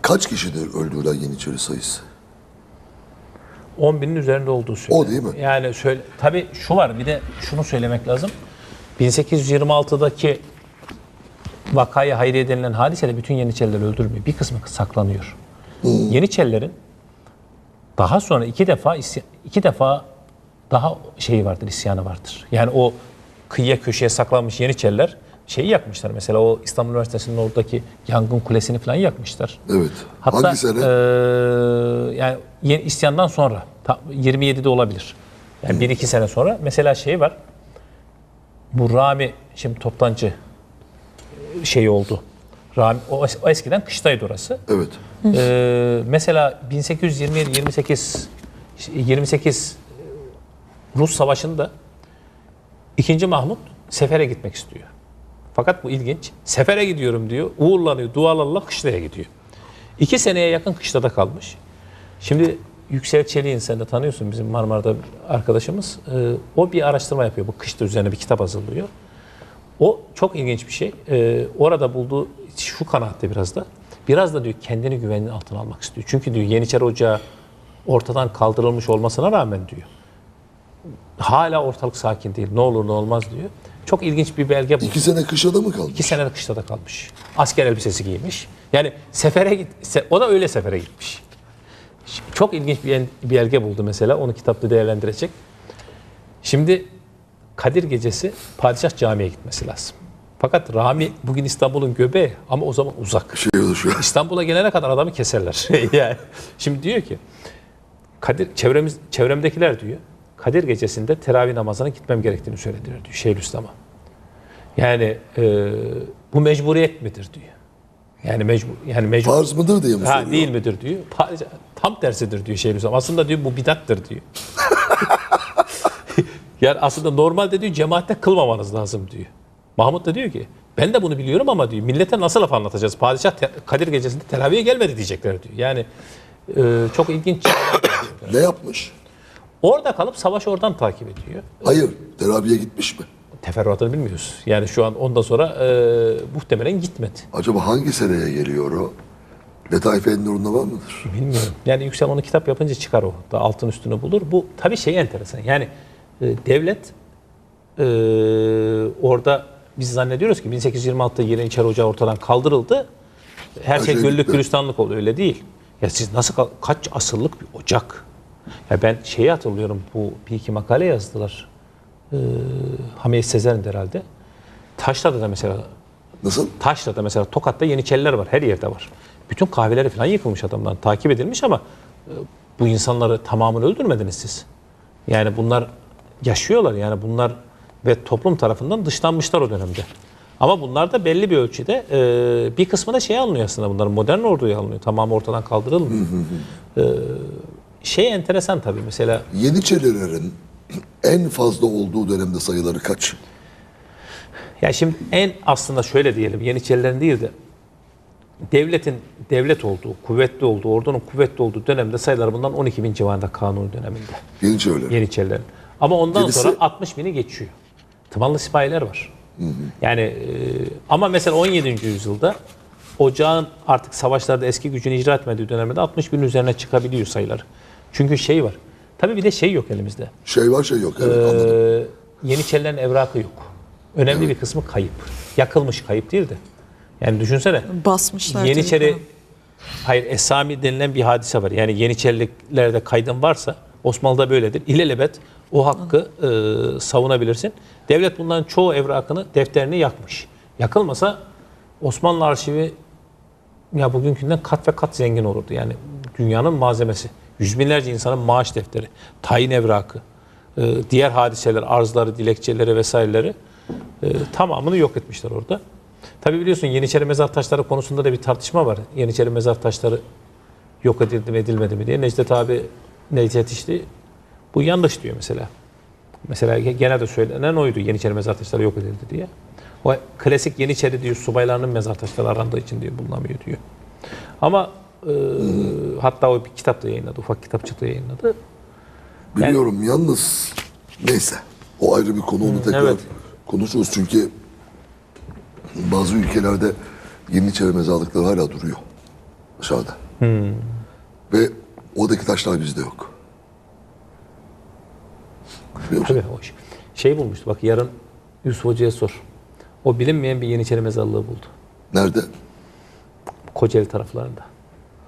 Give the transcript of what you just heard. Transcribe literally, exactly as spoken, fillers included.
Kaç kişidir öldürülen Yeniçeri sayısı? on binin üzerinde olduğu söyleniyor. O değil mi? Yani söyle, tabii şu var, bir de şunu söylemek lazım. bin sekiz yüz yirmi altıdaki vakayı hayriye denilen hadisede bütün Yeniçeriler öldürmüyor. Bir kısmı saklanıyor. Hmm. Yeniçerilerin daha sonra iki defa iki defa daha şeyi vardır, isyanı vardır. Yani o kıyıya köşeye saklanmış Yeniçeriler şeyi yakmışlar. Mesela o İstanbul Üniversitesi'nin oradaki yangın kulesini falan yakmışlar. Evet. Hatta, hangi sene? E, yani yeni isyandan sonra yirmi yedide olabilir. Yani hmm. bir iki sene sonra mesela şey var. Bu Rami şimdi toptancı şey oldu. Rami, o, o eskiden kışlaydı orası. Evet. Ee, mesela bin sekiz yüz yirmi yedi yirmi sekiz yirmi sekiz Rus Savaşı'nda ikinci Mahmut sefere gitmek istiyor. Fakat bu ilginç. Sefere gidiyorum diyor. Uğurlanıyor. Dualarla kışlaya gidiyor. İki seneye yakın kışlada kalmış. Şimdi Yüksel Çelik'in, sen de tanıyorsun, bizim Marmara'da arkadaşımız. Ee, o bir araştırma yapıyor. Bu kışta üzerine bir kitap hazırlıyor. O çok ilginç bir şey. Ee, orada bulduğu şu kanaatte biraz da. Biraz da diyor kendini güvenliğin altına almak istiyor. Çünkü diyor Yeniçeri Ocağı ortadan kaldırılmış olmasına rağmen diyor. Hala ortalık sakin değil. Ne olur ne olmaz diyor. Çok ilginç bir belge bu. İki sene kışlada mı kalmış? İki sene kışlada kalmış. Asker elbisesi giymiş. Yani sefere git, o da öyle sefere gitmiş. Çok ilginç bir belge buldu mesela. Onu kitapta değerlendirecek. Şimdi Kadir Gecesi Padişah Camii'ye gitmesi lazım. Fakat Rami bugün İstanbul'un göbeği ama o zaman uzak. Şey oluşuyor. İstanbul'a gelene kadar adamı keserler. Yani şimdi diyor ki Kadir, çevremiz, çevremdekiler diyor Kadir Gecesi'nde teravih namazına gitmem gerektiğini söylediler diyor Şeyhülislam'a. Yani e, bu mecburiyet midir diyor. Yani mecbur, yani mecbur. Farz mıdır diye mi ha, soruyor? değil midir diyor. Tam tersidir diyor Şeyhülislam. Aslında diyor bu bidattır diyor. Yani aslında normalde diyor cemaatte kılmamanız lazım diyor. Mahmut da diyor ki ben de bunu biliyorum ama diyor millete nasıl laf anlatacağız? Padişah Kadir Gecesi'nde teraviye gelmedi diyecekler diyor. Yani e, çok ilginç. Ne yapmış? Orada kalıp savaşı oradan takip ediyor. Hayır, teraviye gitmiş mi? Teferruatını bilmiyoruz. Yani şu an ondan sonra e, muhtemelen gitmedi. Acaba hangi seneye geliyor o? Letaif Ennur'unda var mıdır? Bilmiyorum. Yani Yüksel onu kitap yapınca çıkar o. Da altın üstünü bulur. Bu tabii şey enteresan. Yani e, devlet e, orada biz zannediyoruz ki bin sekiz yüz yirmi altıda Yeniçeri Ocağı ortadan kaldırıldı. Her, Her şey, şey güllük gülistanlık oldu. Öyle değil. Ya siz nasıl, kaç asırlık bir ocak? Ya ben şeyi hatırlıyorum. Bu bir iki makale yazdılar. Ee, Hamiyet Sezer'in herhalde. Taşra'da da mesela. Nasıl? Taşra'da mesela Tokat'ta Yeniçeriler var. Her yerde var. Bütün kahveleri falan yıkılmış adamlar. Takip edilmiş ama e, bu insanları tamamını öldürmediniz siz. Yani bunlar yaşıyorlar. Yani bunlar ve toplum tarafından dışlanmışlar o dönemde. Ama bunlar da belli bir ölçüde e, bir kısmı da şey alınıyor aslında, bunların modern orduya alınıyor. Tamamı ortadan kaldırılmıyor. e, şey enteresan tabii mesela. Yeniçerilerin en fazla olduğu dönemde sayıları kaç? Ya şimdi en aslında şöyle diyelim, Yeniçerilerin değil de devletin devlet olduğu, kuvvetli olduğu, ordunun kuvvetli olduğu dönemde sayılar bundan on iki bin civarında Kanuni döneminde. Yeniçeriler. Yeniçerilerin. Ama ondan Gerisi... sonra altmış bini geçiyor. Tımanlı sipahiler var. Hı hı. Yani e, ama mesela on yedinci yüzyılda ocağın artık savaşlarda eski gücünü icra etmediği dönemde altmış binin üzerine çıkabiliyor sayıları. Çünkü şey var. Tabii bir de şey yok elimizde. Şey var şey yok. Evet, ee, anladım. Yeniçerilerin evrakı yok. Önemli evet. bir kısmı kayıp. Yakılmış, kayıp değil de. Yani düşünsene. Basmışlar. Yeniçeri, hayır Esami denilen bir hadise var. Yani Yeniçerilerde kaydın varsa, Osmanlı'da böyledir. İlelebet o hakkı e, savunabilirsin. Devlet bunların çoğu evrakını, defterini yakmış. Yakılmasa Osmanlı arşivi ya bugünkünden kat ve kat zengin olurdu. Yani dünyanın malzemesi. Yüz binlerce insanın maaş defteri, tayin evrakı, e, diğer hadiseler, arzları, dilekçeleri vesaireleri e, tamamını yok etmişler orada. Tabi biliyorsun Yeniçeri mezar taşları konusunda da bir tartışma var. Yeniçeri mezar taşları yok edildi mi edilmedi mi diye. Necdet abi, Necdet İşli bu yanlış diyor mesela. Mesela genelde söylenen oydu, Yeniçeri mezar taşları yok edildi diye. O klasik Yeniçeri diyor subaylarının mezar taşları arandığı için diyor bulunamıyor diyor. Ama e, hmm. hatta o bir kitap da yayınladı, ufak kitapçıkta yayınladı. Biliyorum yani, yalnız neyse o ayrı bir konu, onu tekrar evet. konuşuruz çünkü bazı ülkelerde Yeniçeri mezarlıkları hala duruyor. Aşağıda. Ve oradaki taşlar bizde yok. Biliyor musun? Tabii o şey. Şey bulmuştu. Bak yarın Yusuf Hoca'ya sor. O bilinmeyen bir Yeniçeri mezarlığı buldu. Nerede? Kocaeli taraflarında.